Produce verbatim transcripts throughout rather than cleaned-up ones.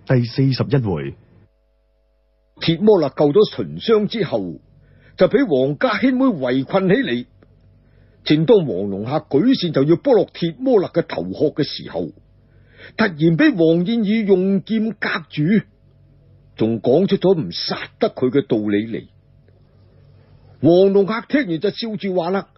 第四十一回， 鐵魔勒救咗秦霜之後，就俾皇家兄妹圍困起嚟。正當黃龍客舉扇就要剝落鐵魔勒嘅頭殼嘅時候，突然俾黃燕羽用劍隔住，仲講出咗唔殺得佢嘅道理嚟。黃龍客聽完就笑住話啦：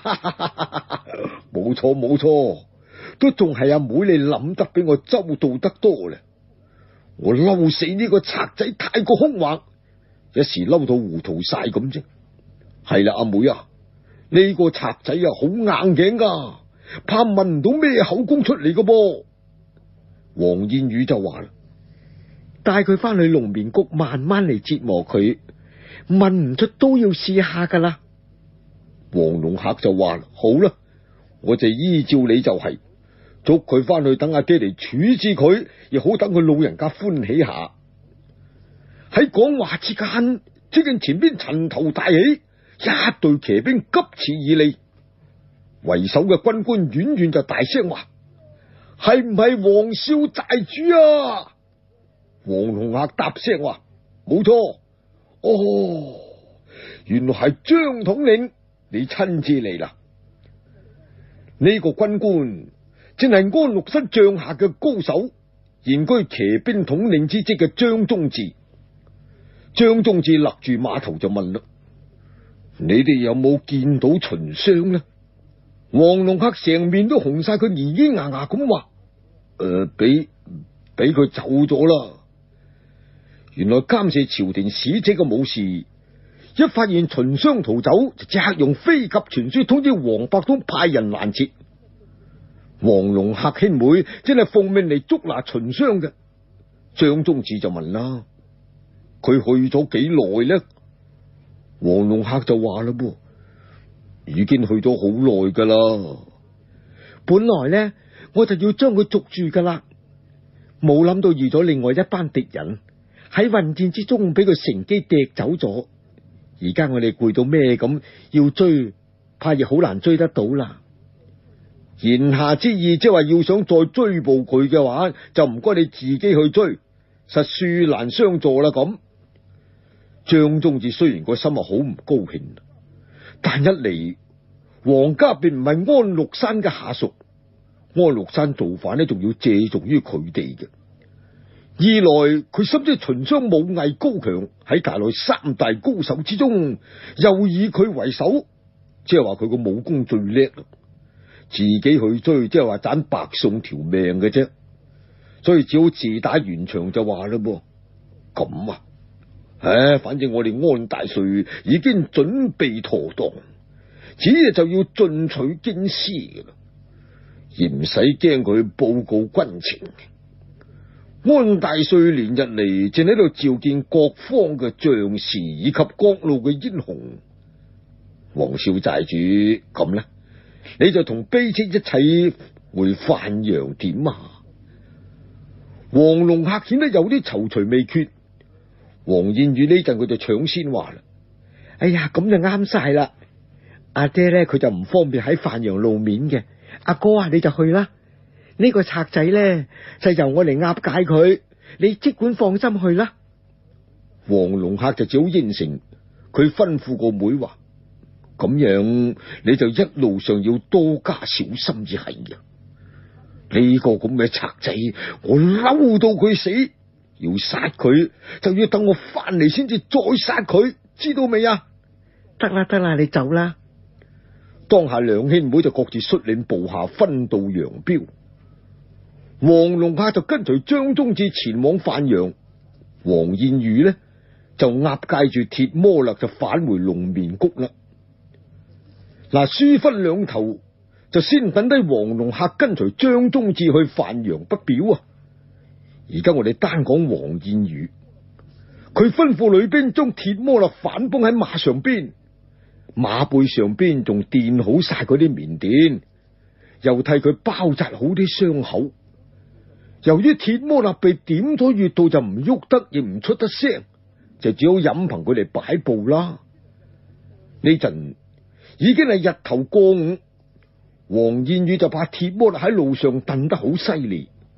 冇錯冇錯，都仲係阿妹你諗得比我周到得多咧。我嬲死呢個賊仔太過兇橫，一時嬲到糊塗晒咁啫。係啦，阿妹啊，呢個賊仔啊好硬頸噶，怕問唔到咩口供出嚟噶噃。黃燕羽就話啦：帶佢翻去龍面谷，慢慢嚟折磨佢，問唔出都要試下噶啦。黃龍客就話：好啦，我就依照你就係、是。捉佢翻去，等阿爹嚟處置佢，亦好等佢老人家歡喜下。喺講話之間，只見前邊塵頭大起，一隊騎兵急馳而嚟。為首嘅軍官遠遠就大聲話：係唔係黃少寨主啊？黃龍客答聲話：冇錯。哦，原來係張統領，你親自嚟啦。呢、這個軍官正係安祿山帳下嘅高手，現居騎兵統領之職嘅張宗志。張宗志勒住馬頭就問啦：你哋有冇見到秦霜呢？黃龍客成面都紅晒，佢咿咿牙牙咁話：誒、呃，俾俾佢走咗啦。原來監視朝廷使者嘅武士一發現秦霜逃走，就即刻用飛鴿傳書通知黃伯通派人攔截。黃龍客兄妹真係奉命嚟捉拿秦霜嘅。張宗志就問啦：佢去咗幾耐呢？黃龍客就話啦噃：已經去咗好耐噶啦。本來呢，我就要將佢捉住噶啦，冇諗到遇咗另外一班敵人，喺混戰之中俾佢乘機趯走咗。而家我哋攰到咩咁，要追，怕亦好難追得到啦。言下之意，即係話要想再追捕佢嘅話，就唔該你自己去追，實恕難相助啦。咁張宗志雖然個心啊好唔高興，但一嚟皇家並唔係安祿山嘅下屬，安祿山造反呢，仲要借助於佢哋嘅。二來佢深知秦霜武藝高強，喺大內三大高手之中，又以佢為首，即係話佢個武功最叻啦。自己去追，即係話盞白送條命嘅啫，所以只好自打圓場就話啦噃。咁啊，唉，反正我哋安大帥已經準備妥當，只係就要進取京師嘅啦，而唔使驚佢報告軍情。安大帥連日嚟正喺度召見各方嘅將士以及各路嘅英雄。黃少寨主，咁呢？你就同卑職一齊回范陽點啊？黃龍客顯得有啲躊躇未決。黃燕羽呢陣佢就搶先話啦：哎呀，咁就啱晒啦！阿爹咧佢就唔方便喺范陽露面嘅，阿哥啊你就去啦。呢個賊仔咧就由我嚟押解佢，你即管放心去啦。黃龍客就只好應承，佢吩咐個妹話：咁樣你就一路上要多加小心至係嘅。呢個咁嘅賊仔，我嬲到佢死，要殺佢就要等我翻嚟先至再殺佢，知道未啊？得啦得啦，你走啦。當下兩兄妹就各自率領部下分道揚鑣。黃龍客就跟隨張宗志前往范陽，黃燕羽呢就押解住鐵魔勒就返回龍面谷啦。嗱，書分兩頭，就先等低黃龍客跟隨張宗志去范陽不表啊。而家我哋單講黃燕羽，佢吩咐女兵將鐵魔勒反綁喺馬上邊，馬背上邊仲墊好晒嗰啲棉墊，又替佢包紮好啲傷口。由於鐵魔勒被點咗穴道就唔喐得，亦唔出得聲，就只好任憑佢哋擺布啦。呢陣已經係日頭過午，黃燕羽就怕鐵魔勒喺路上燉得好犀利，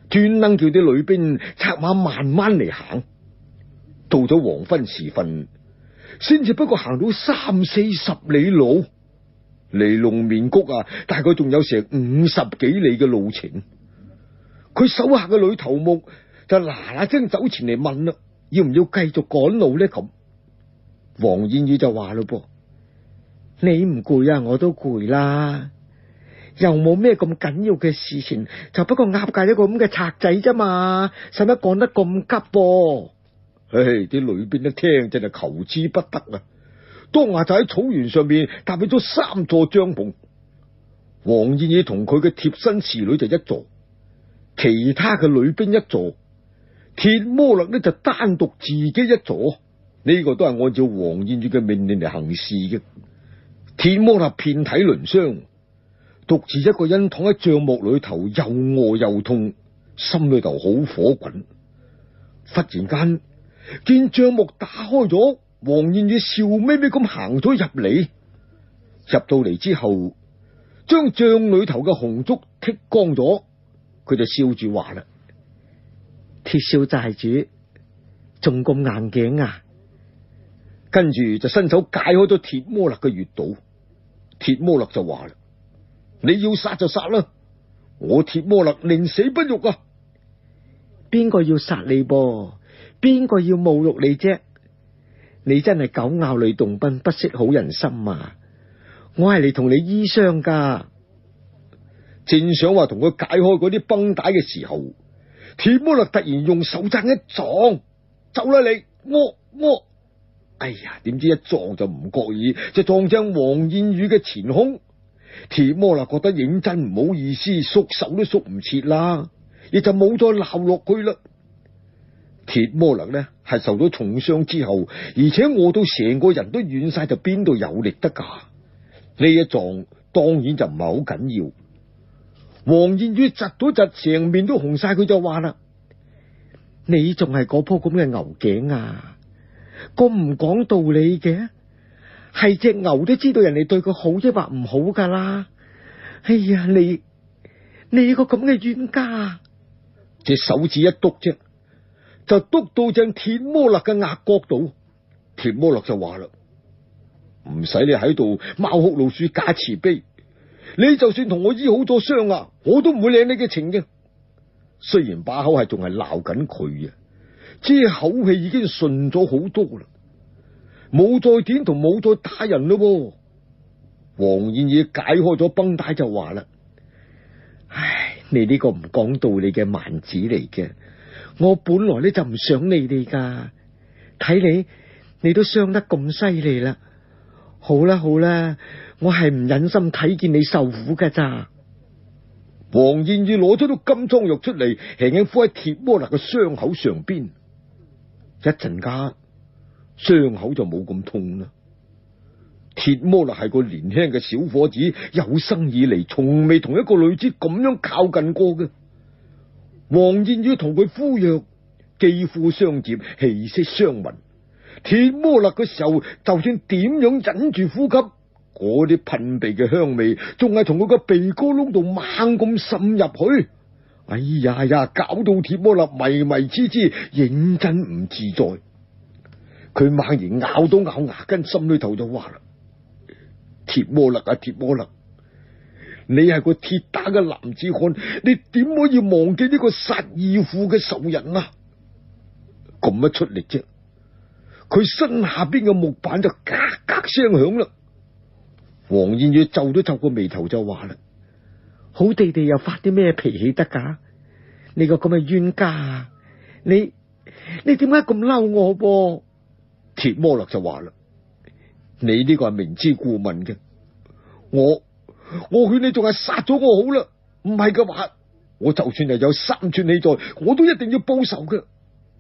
專登叫啲女兵策馬慢慢嚟行。到咗黃昏時分，先至不過行到三四十里路，離龍面谷啊，大概仲有成五十幾里嘅路程。佢手下嘅女頭目就嗱嗱聲走前嚟問啦，要唔要繼續趕路呢？咁黃燕羽就話咯噃，你唔攰啊，我都攰啦，又冇咩咁緊要嘅事情，就不過押解一個咁嘅賊仔啫嘛，使乜趕得咁急噃？唉，啲女兵一聽真係求之不得啊！當下就喺草原上面搭起咗三座帳篷，黃燕羽同佢嘅貼身侍女就一座，其他嘅女兵一座，鐵摩勒呢就單獨自己一座。呢、這個都係按照黃燕羽嘅命令嚟行事嘅。鐵摩勒遍體鱗傷，獨自一個人躺喺帳幕裏頭，又餓又痛，心裏頭好火滾。忽然間見帳幕打開咗，黃燕羽笑眯眯咁行咗入嚟。入到嚟之後，將帳裏頭嘅紅燭剔光咗，佢就笑住話啦：鐵少寨主仲咁硬頸啊！跟住就伸手解開咗鐵摩勒嘅穴道。鐵摩勒就話啦：你要殺就殺啦，我鐵摩勒寧死不辱啊！邊個要殺你噃？邊個要侮辱你啫？你真係狗咬呂洞賓，不識好人心啊！我係嚟同你醫傷噶。正想話同佢解開嗰啲繃帶嘅時候，鐵摩勒突然用手踭一撞，走啦你，我我，哎呀，點知一撞就唔覺意，就撞正黃燕羽嘅前胸。鐵摩勒覺得認真唔好意思，縮手都縮唔切啦，亦就冇再鬧落去啦。鐵摩勒呢係受咗重傷之後，而且餓到成個人都軟晒，就邊度有力得噶？呢一撞當然就唔係好緊要。黃燕羽窒到窒，成面都紅晒，佢就話啦：你仲係嗰鋪咁嘅牛頸啊？咁唔講道理嘅，係隻牛都知道人哋對佢好抑或唔好噶啦。哎呀，你你個咁嘅冤家，隻手指一篤啫，就篤到正鐵摩勒嘅額角度。鐵摩勒就話啦：唔使你喺度貓哭老鼠假慈悲，你就算同我醫好咗傷啊，我都唔會領你嘅情嘅。雖然把口係仲係鬧緊佢啊，即係口氣已經順咗好多啦，冇再點同冇再打人咯。黃燕羽解開咗繃帶就話啦：唉，你呢個唔講道理嘅蠻子嚟嘅，我本來呢就唔想理你噶，睇你你都傷得咁犀利啦。好啦好啦，我係唔忍心睇見你受苦噶咋。黃燕羽攞咗啲金裝藥出嚟，輕輕敷喺鐵摩勒嘅傷口上邊，一陣間傷口就冇咁痛啦。鐵摩勒係個年輕嘅小伙子，有生以嚟從未同一個女子咁樣靠近過嘅。黃燕羽同佢敷藥，肌膚相接，氣息相聞。鐵摩勒嘅時候，就算點樣忍住呼吸，嗰啲噴鼻嘅香味仲係從佢個鼻哥窿度猛咁滲入去。哎呀呀，搞到鐵摩勒迷迷痴痴，認真唔自在。佢猛然咬到咬牙根，心裏頭就話啦：鐵摩勒啊，鐵摩勒，你係個鐵打嘅男子漢，你點可以忘記呢個殺義父嘅仇人啊？咁一出力啫，佢身下邊嘅木板就嘎嘎聲響啦。黃燕羽皺咗皺個眉頭就話啦：好地地又發啲咩脾氣得噶？你個咁嘅冤家啊，你你點解咁嬲我噃？鐵摩勒就話啦：你呢個係明知故問嘅，我我勸你仲係殺咗我好啦，唔係嘅話，我就算係有三寸氣在，我都一定要報仇嘅。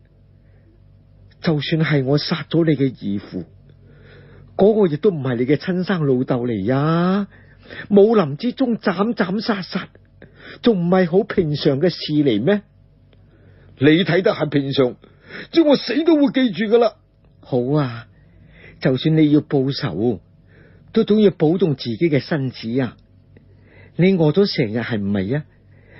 就算係我殺咗你嘅義父，嗰個亦都唔係你嘅親生老豆嚟呀！武林之中斬斬殺殺，仲唔係好平常嘅事嚟咩？你睇得係平常，只要我死都會記住噶啦。好啊，就算你要報仇，都總要保重自己嘅身子啊！你餓咗成日係唔係啊？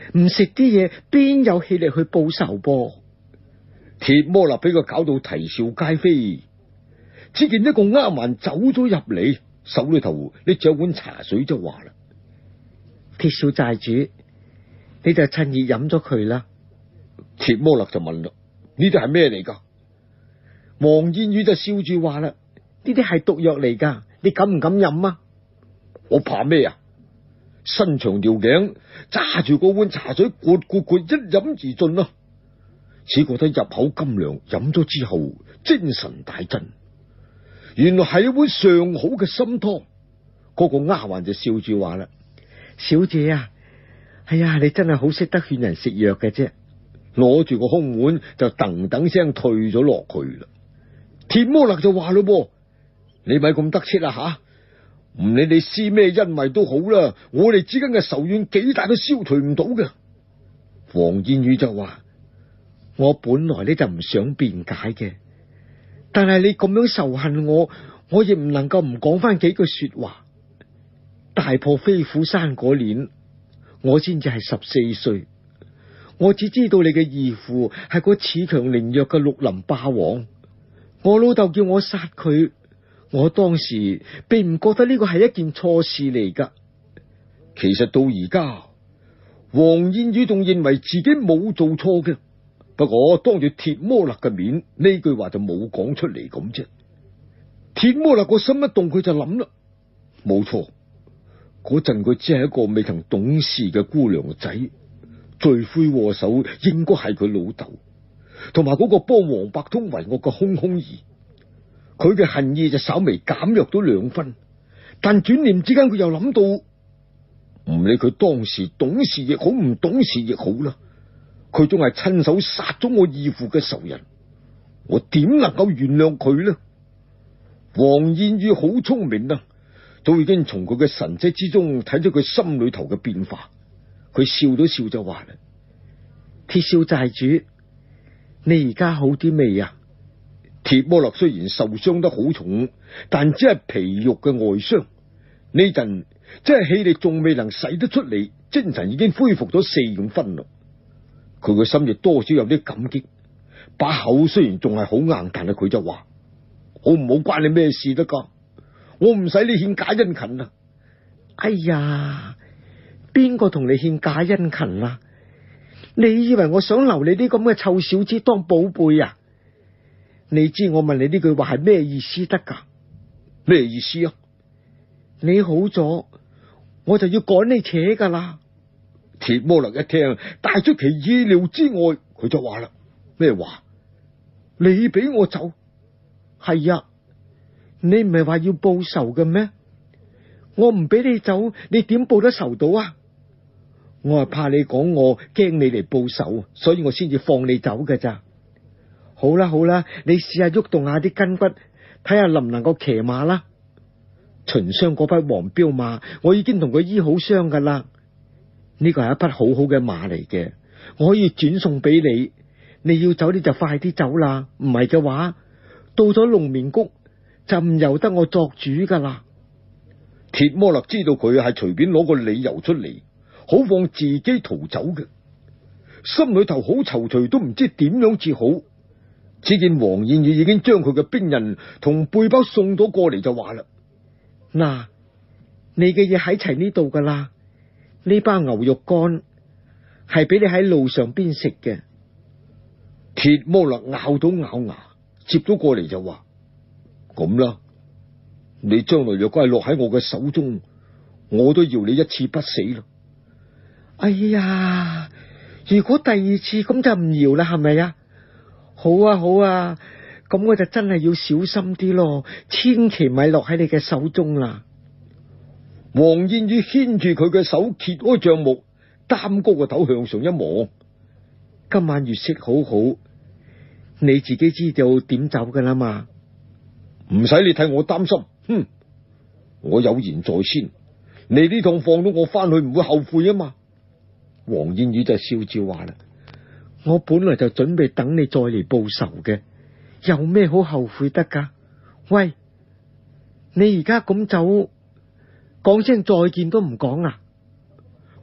唔食啲嘢，邊有氣力去報仇噃？ 鐵魔勒俾佢搞到啼笑皆非。只見一個丫鬟走咗入嚟，手裏頭拎住一碗茶水就話啦： 鐵少寨主，你就趁熱飲咗佢啦。 鐵魔勒就問啦：呢啲係咩嚟噶？王燕宇就笑住話啦： 呢啲係毒藥嚟噶，你敢唔敢飲啊？ 我怕咩啊？伸長條頸揸住嗰碗茶水，咕咕咕一飲而盡啦。只覺得入口甘涼，飲咗之後精神大振。原來係一碗上好嘅參湯。嗰、那個丫鬟就笑住話啦： 小姐啊，哎呀，你真係好識得勸人食藥嘅啫。 攞住個空碗就噔噔聲退咗落去啦。鐵魔勒就話咯：你咪咁得戚啦吓！唔理你施咩恩惠都好啦，我哋之間嘅仇怨幾大都消除唔到嘅。黃燕宇就話： 我本來呢就唔想辯解嘅，但係你咁樣仇恨我，我亦唔能夠唔講翻幾句說話。大破飛虎山嗰年，我先至係十四歲，我只知道你嘅義父係個恃強凌弱嘅綠林霸王，我老豆叫我殺佢，我當時並唔覺得呢個係一件錯事嚟噶。 其實到而家，黃燕宇仲認為自己冇做錯嘅，不過當住鐵魔勒嘅面，呢句話就冇講出嚟咁啫。鐵魔勒個心一動，佢就諗啦，冇錯，嗰陣佢只係一個未曾懂事嘅姑娘仔，罪魁禍首應該係佢老豆，同埋嗰個幫黃伯通為惡嘅空空兒。佢嘅恨意就稍微減弱咗兩分，但轉念之間佢又諗到，唔理佢當時懂事亦好，唔懂事亦好啦，佢仲係親手殺咗我義父嘅仇人，我點能夠原諒佢呢？黃燕宇好聰明啊，都已經從佢嘅神跡之中睇咗佢心裏頭嘅變化。佢笑咗笑就話啦： 鐵少寨主，你而家好啲未啊？ 鐵魔勒雖然受傷得好重，但只係皮肉嘅外傷，呢陣即係氣力仲未能使得出嚟，精神已經恢復咗四五分咯。佢個心亦多少有啲感激，把口雖然仲係好硬，但係佢就話：好唔好關你咩事得噶？我唔使你獻假殷勤啊！ 哎呀，邊個同你獻假殷勤啊？你以為我想留你啲咁嘅臭小子當寶貝啊？你知我問你呢句話係咩意思得噶？ 咩意思啊？ 你好咗，我就要趕你扯噶啦！ 鐵魔勒一聽，大出其意料之外，佢就話啦：咩話？你俾我走？ 係啊，你唔係話要報仇嘅咩？我唔俾你走，你點報得仇到啊？我係怕你講我驚你嚟報仇，所以我先至放你走㗎咋。好啦好啦，你試下喐動下啲筋骨，睇下能唔能夠騎馬啦。秦霜嗰匹黃驃馬，我已經同佢醫好傷噶啦。呢個係一匹好好嘅馬嚟嘅，我可以轉送俾你。你要走你就快啲走啦，唔係嘅話，到咗龍面谷就唔由得我作主噶啦。 鐵魔勒知道佢係隨便攞個理由出嚟，好放自己逃走嘅，心裏頭好躊躇，都唔知點樣至好。只見黃燕宇已經將佢嘅兵刃同背包送咗過嚟，就話啦： 嗱，你嘅嘢喺齊呢度噶啦，呢包牛肉乾係俾你喺路上邊食嘅。 鐵魔勒咬到咬牙，接咗過嚟就話：咁啦，你將來若果係落喺我嘅手中，我都要你一次不死啦。 哎呀，如果第二次咁就唔要啦，係咪啊？好啊好啊，咁我就真係要小心啲咯，千祈咪落喺你嘅手中啦。 黃燕宇牽住佢嘅手，揭開帳幕，擔高個頭向上一望， 今晚月色好好，你自己知道點走噶啦嘛？ 唔使你替我擔心，哼，我有言在先，你呢趟放到我翻去唔會後悔啊嘛。黃燕宇就笑住話啦： 我本來就準備等你再嚟報仇嘅，有咩好後悔得噶？喂，你而家咁走，講聲再見都唔講啊？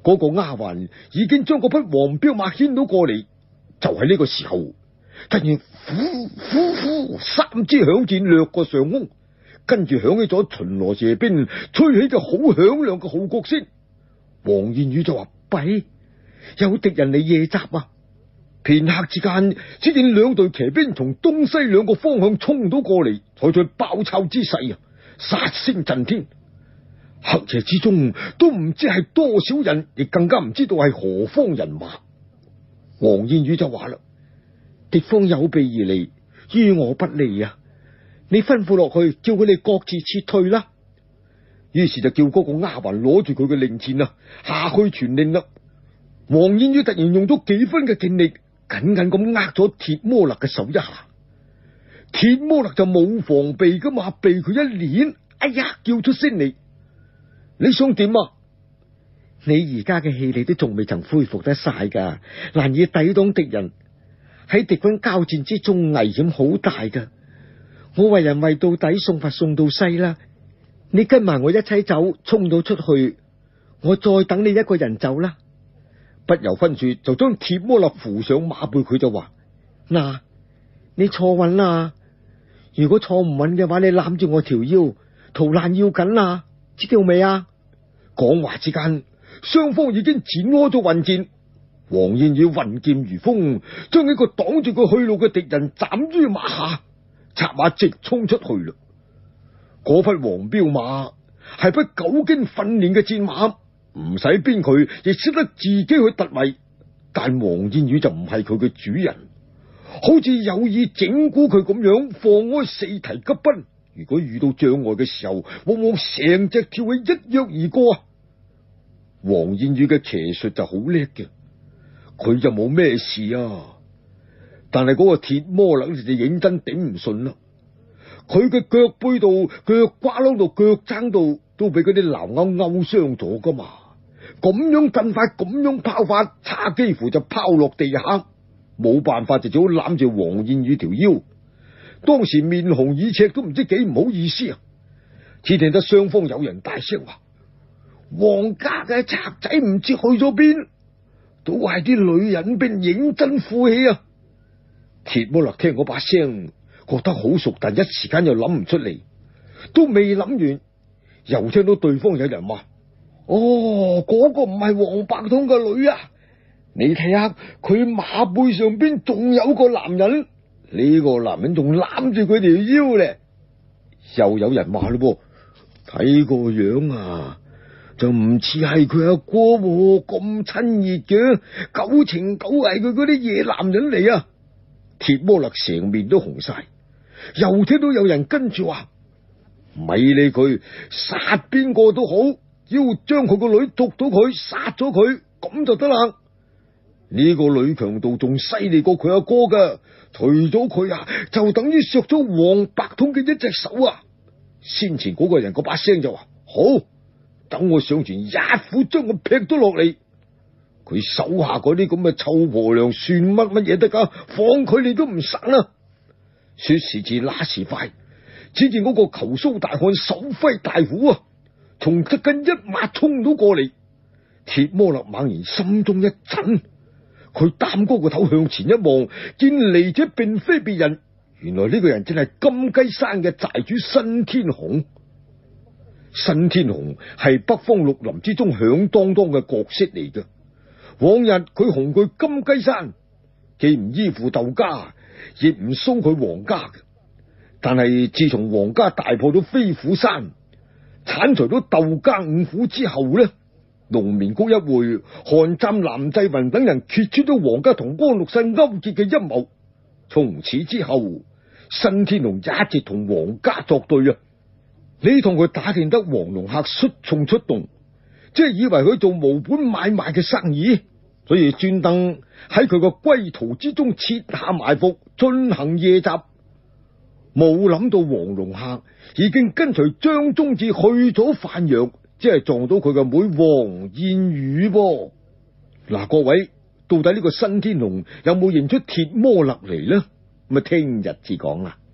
嗰個丫鬟已經將嗰匹黃驃馬牽到過嚟，就喺呢個時候，突然呼呼呼三支響箭掠過上空，跟住響起咗巡邏射兵吹起嘅好響亮嘅號角聲。黃燕宇就話：弊，有敵人嚟夜襲啊！片刻之間，只見兩隊騎兵從東西兩個方向衝到過嚟，採取包抄之勢啊，殺聲震天。黑夜之中都唔知係多少人，亦更加唔知道係何方人馬。黃燕宇就話啦：敵方有備而嚟，於我不利啊！你吩咐落去，叫佢哋各自撤退啦。於是就叫嗰個丫鬟攞住佢嘅令箭啊，下去傳令啦。黃燕宇突然用咗幾分嘅勁力，緊緊咁握咗鐵摩勒嘅手一下。鐵摩勒就冇防備噶嘛，被佢一捻，哎呀，叫出聲嚟。你想點啊？你而家嘅氣力都仲未曾恢復得晒噶，難以抵擋敵人。喺敵軍交戰之中，危險好大噶。我為人為到底，送佛送到西啦。你跟埋我一齊走，衝到出去，我再等你一個人走啦。不由分說，就將鐵摩勒扶上馬背，佢就話：嗱，你坐穩啦。如果坐唔穩嘅話，你攬住我條腰，逃難要緊啦。知道未啊？講話之間，雙方已經展開咗混戰。黃燕宇運劍如風，將呢個擋住佢去路嘅敵人斬於馬下，策馬直衝出去啦。嗰匹黃驃馬係匹久經訓練嘅戰馬，唔使鞭佢，亦識得自己去突圍。但黃燕宇就唔係佢嘅主人，好似有意整蠱佢咁樣，放開四蹄急奔。如果遇到障礙嘅時候，往往成隻跳起一躍而過啊！黃燕宇嘅騎術就好叻嘅，佢就冇咩事啊。但係嗰個鐵摩勒就認真頂唔順啦。佢嘅腳背度、腳瓜窿度、腳踭度都俾嗰啲撓鈎勾傷咗噶嘛。咁樣陣法，咁樣拋法，差幾乎就拋落地下，冇辦法就只好攬住黃燕宇條腰。當時面紅耳赤，都唔知幾唔好意思啊！只聽得雙方有人大聲話：黃家嘅賊仔唔知去咗邊，都係啲女人兵認真負氣啊！鐵摩勒聽嗰把聲，覺得好熟，但一時間又諗唔出嚟，都未諗完，又聽到對方有人話：哦，嗰個唔係黃伯通嘅女啊！你睇下佢馬背上邊仲有個男人。呢個男人仲攬住佢條腰咧。又有人話咯，睇個樣啊，就唔似係佢阿哥咁親熱嘅，九情九係佢嗰啲野男人嚟啊！鐵摩勒成面都紅晒，又聽到有人跟住話：咪理佢，殺邊個都好，只要將佢個女捉到佢，殺咗佢，咁就得啦。呢個女強盜仲犀利過佢阿哥噶，除咗佢啊，就等於削咗黃伯通嘅一隻手啊！先前嗰個人嗰把聲就話：好，等我上前一斧將佢劈咗落嚟。佢手下嗰啲咁嘅臭婆娘算乜乜嘢得噶？放佢哋都唔省啊！說時遲那時快，只見嗰個虬鬚大漢手揮大斧啊，從側跟一馬衝到過嚟。鐵摩勒猛然心中一震，佢擔高個頭向前一望，見嚟者並非別人，原來呢個人正係金雞山嘅寨主新天紅。新天紅係北方綠林之中響當當嘅角色嚟嘅。往日佢紅佢金雞山，既唔依附竇家，亦唔騷佢黃家嘅。但係自從黃家大破咗飛虎山，鏟除咗竇家五虎之後呢，龍眠谷一會，韓湛、南濟雲等人揭穿咗黃家同安祿山勾結嘅陰謀。從此之後，新天龍一直同黃家作對啊！呢趟佢打聽得黃龍客率眾出動，即係以為佢做無本買賣嘅生意，所以專登喺佢個歸途之中設下埋伏，進行夜襲。冇諗到黃龍客已經跟隨張宗志去咗范陽，即係撞到佢嘅妹黃燕宇噃。嗱，各位到底呢個新天龍有冇認出鐵摩勒嚟呢？咁啊，聽日至講啦。